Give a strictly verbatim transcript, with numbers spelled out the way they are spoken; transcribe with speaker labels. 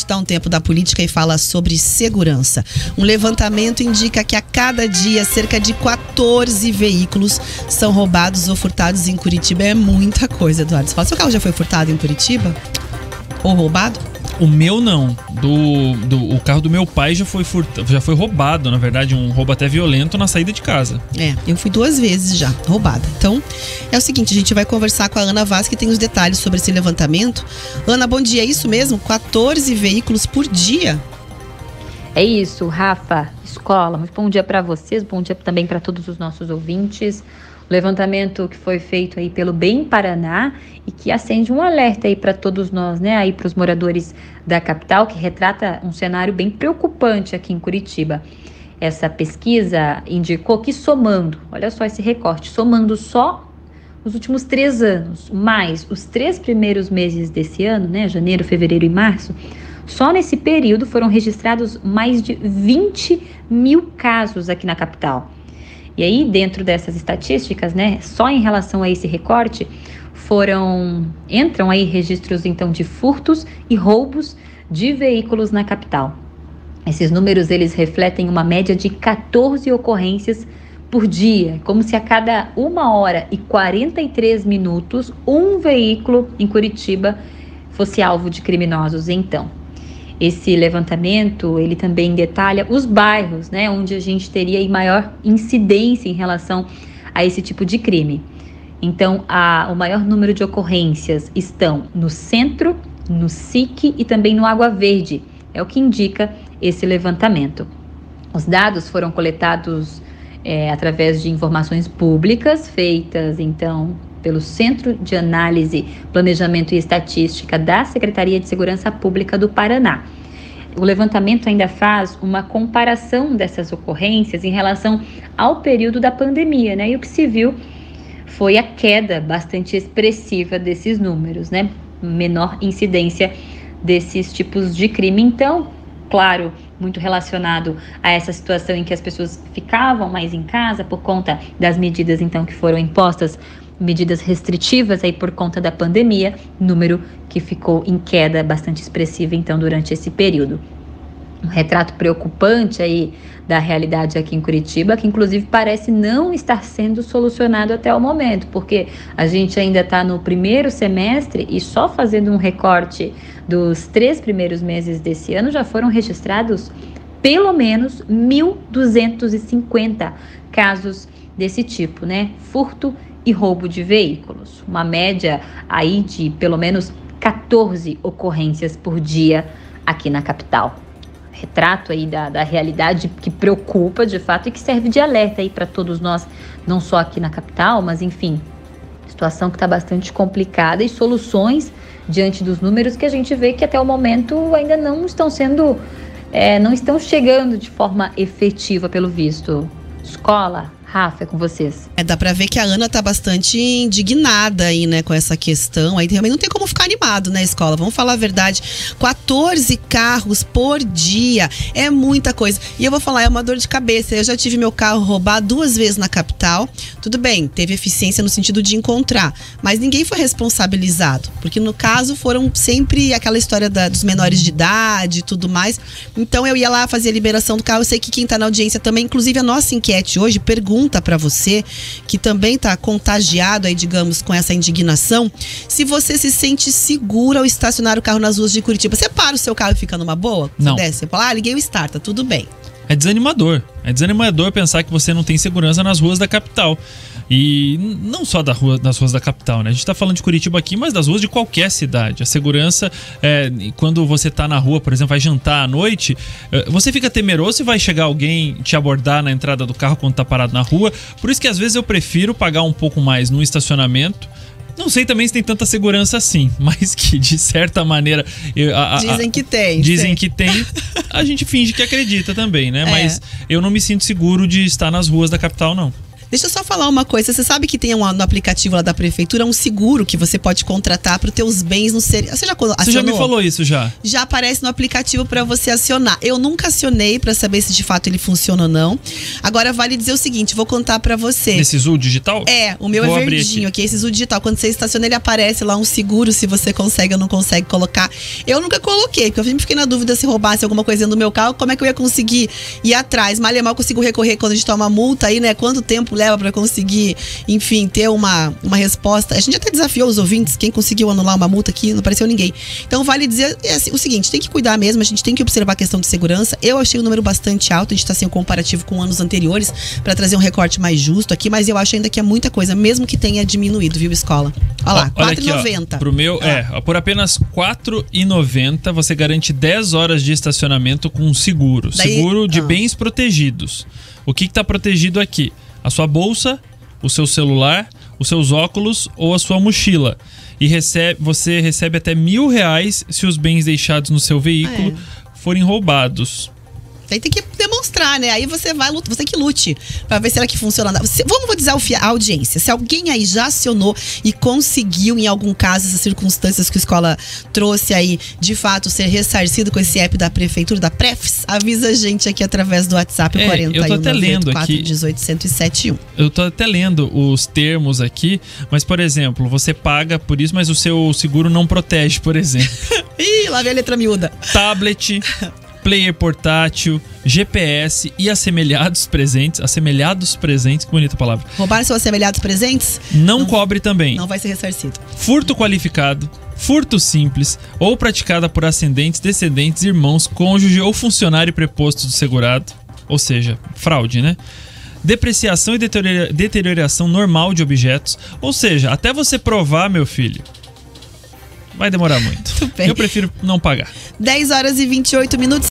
Speaker 1: dá um tempo da política e fala sobre segurança. Um levantamento indica que a cada dia cerca de quatorze veículos são roubados ou furtados em Curitiba. É muita coisa, Eduardo. Você fala, seu carro já foi furtado em Curitiba? Ou roubado?
Speaker 2: O meu não. Do, do, o carro do meu pai já foi, furta, já foi roubado, na verdade, um roubo até violento na saída de casa.
Speaker 1: É, eu fui duas vezes já roubada. Então, é o seguinte, a gente vai conversar com a Ana Vaz, que tem os detalhes sobre esse levantamento. Ana, bom dia, é isso mesmo? quatorze veículos por dia?
Speaker 3: É isso, Rafa, Escola. Muito bom dia para vocês, bom dia também para todos os nossos ouvintes. O levantamento que foi feito aí pelo Bem Paraná e que acende um alerta aí para todos nós, né, aí para os moradores da capital, que retrata um cenário bem preocupante aqui em Curitiba. Essa pesquisa indicou que somando, olha só esse recorte, somando só os últimos três anos, mais os três primeiros meses desse ano, né, janeiro, fevereiro e março, só nesse período foram registrados mais de vinte mil casos aqui na capital. E aí, dentro dessas estatísticas, né, só em relação a esse recorte, foram, entram aí registros, então, de furtos e roubos de veículos na capital. Esses números, eles refletem uma média de quatorze ocorrências por dia, como se a cada uma hora e quarenta e três minutos, um veículo em Curitiba fosse alvo de criminosos, então. Esse levantamento, ele também detalha os bairros, né, onde a gente teria aí maior incidência em relação a esse tipo de crime. Então, a, o maior número de ocorrências estão no centro, no S I C e também no Água Verde, é o que indica esse levantamento. Os dados foram coletados é, através de informações públicas feitas, então, pelo Centro de Análise, Planejamento e Estatística da Secretaria de Segurança Pública do Paraná. O levantamento ainda faz uma comparação dessas ocorrências em relação ao período da pandemia, né? E o que se viu foi a queda bastante expressiva desses números, né? Menor incidência desses tipos de crime. Então, claro, muito relacionado a essa situação em que as pessoas ficavam mais em casa por conta das medidas, então, que foram impostas, medidas restritivas aí por conta da pandemia, número que ficou em queda bastante expressiva, então, durante esse período. Um retrato preocupante aí da realidade aqui em Curitiba, que inclusive parece não estar sendo solucionado até o momento, porque a gente ainda está no primeiro semestre e só fazendo um recorte dos três primeiros meses desse ano já foram registrados pelo menos mil duzentos e cinquenta casos desse tipo, né? Furto e roubo de veículos. Uma média aí de pelo menos quatorze ocorrências por dia aqui na capital. Retrato aí da, da realidade que preocupa de fato e que serve de alerta aí para todos nós, não só aqui na capital, mas enfim, situação que está bastante complicada e soluções diante dos números que a gente vê que até o momento ainda não estão sendo, é, não estão chegando de forma efetiva pelo visto. Escola, Rafa, é com vocês.
Speaker 1: É, dá pra ver que a Ana tá bastante indignada aí, né, com essa questão. Aí também não tem como ficar animado, né, Escola? Vamos falar a verdade. quatorze carros por dia. É muita coisa. E eu vou falar, é uma dor de cabeça. Eu já tive meu carro roubado duas vezes na capital. Tudo bem, teve eficiência no sentido de encontrar. Mas ninguém foi responsabilizado. Porque no caso foram sempre aquela história da, dos menores de idade e tudo mais. Então eu ia lá fazer a liberação do carro. Eu sei que quem tá na audiência também, inclusive a nossa enquete hoje, pergunta para você, que também está contagiado aí, digamos, com essa indignação, se você se sente seguro ao estacionar o carro nas ruas de Curitiba. Você para o seu carro e fica numa boa?
Speaker 2: Não.
Speaker 1: Você desce, você fala, ah, liguei o start, tá tudo bem.
Speaker 2: É desanimador. É desanimador pensar que você não tem segurança nas ruas da capital. E não só da rua, das ruas da capital, né? A gente tá falando de Curitiba aqui, mas das ruas de qualquer cidade. A segurança, é, quando você tá na rua, por exemplo, vai jantar à noite, você fica temeroso se vai chegar alguém te abordar na entrada do carro quando tá parado na rua. Por isso que às vezes eu prefiro pagar um pouco mais no estacionamento. Não sei também se tem tanta segurança assim, mas que de certa maneira... Eu, a, a,
Speaker 1: dizem que tem.
Speaker 2: Dizem
Speaker 1: tem.
Speaker 2: que tem. A gente finge que acredita também, né?
Speaker 1: É.
Speaker 2: Mas eu não me sinto seguro de estar nas ruas da capital, não.
Speaker 1: Deixa eu só falar uma coisa. Você sabe que tem um, no aplicativo lá da prefeitura um seguro que você pode contratar para os teus bens não serem... Você já acionou?
Speaker 2: Você já me falou isso já?
Speaker 1: Já aparece no aplicativo para você acionar. Eu nunca acionei para saber se de fato ele funciona ou não. Agora vale dizer o seguinte, vou contar para você.
Speaker 2: Nesse Zul digital?
Speaker 1: É, o meu
Speaker 2: vou
Speaker 1: é verdinho aqui. aqui, esse Zul digital. Quando você estaciona, ele aparece lá um seguro, se você consegue ou não consegue colocar. Eu nunca coloquei, porque eu sempre fiquei na dúvida se roubasse alguma coisinha do meu carro, como é que eu ia conseguir ir atrás? Mal e mal consigo recorrer quando a gente toma multa aí, né? Quanto tempo leva para conseguir, enfim, ter uma, uma resposta? A gente até desafiou os ouvintes, quem conseguiu anular uma multa aqui, não apareceu ninguém. Então vale dizer é assim, o seguinte, tem que cuidar mesmo, a gente tem que observar a questão de segurança. Eu achei o número bastante alto, a gente está sem um comparativo com anos anteriores para trazer um recorte mais justo aqui, mas eu acho ainda que é muita coisa, mesmo que tenha diminuído, viu, Escola? Olha lá, quatro reais e noventa centavos.
Speaker 2: Pro meu,
Speaker 1: ah.
Speaker 2: é, por apenas quatro reais e noventa centavos você garante dez horas de estacionamento com seguro.
Speaker 1: Daí,
Speaker 2: seguro de
Speaker 1: ah.
Speaker 2: bens protegidos. O que está protegido aqui? A sua bolsa, o seu celular, os seus óculos ou a sua mochila. E recebe, você recebe até mil reais se os bens deixados no seu veículo
Speaker 1: ah, é.
Speaker 2: forem roubados.
Speaker 1: Aí tem que demonstrar, né? Aí você vai, você que lute pra ver se ela que funciona. Você, vamos desafiar a audiência. Se alguém aí já acionou e conseguiu, em algum caso, essas circunstâncias que a escola trouxe aí, de fato, ser ressarcido com esse app da prefeitura, da Prefs, avisa a gente aqui através do WhatsApp
Speaker 2: é,
Speaker 1: quarenta e um,
Speaker 2: eu tô até lendo aqui,
Speaker 1: dezoito, cento e sete um.
Speaker 2: Eu tô até lendo os termos aqui, mas, por exemplo, você paga por isso, mas o seu seguro não protege, por exemplo.
Speaker 1: Ih, lá vem a letra miúda.
Speaker 2: Tablet, player portátil, G P S e assemelhados presentes. Assemelhados presentes, que bonita palavra.
Speaker 1: Roubar seus assemelhados presentes?
Speaker 2: Não, não cobre também.
Speaker 1: Não vai ser ressarcido.
Speaker 2: Furto qualificado, furto simples ou praticada por ascendentes, descendentes, irmãos, cônjuge ou funcionário preposto do segurado. Ou seja, fraude, né? Depreciação e deteriora- deterioração normal de objetos. Ou seja, até você provar, meu filho, vai demorar muito.
Speaker 1: Muito bem.
Speaker 2: Eu prefiro não pagar.
Speaker 1: dez horas e vinte e oito minutos.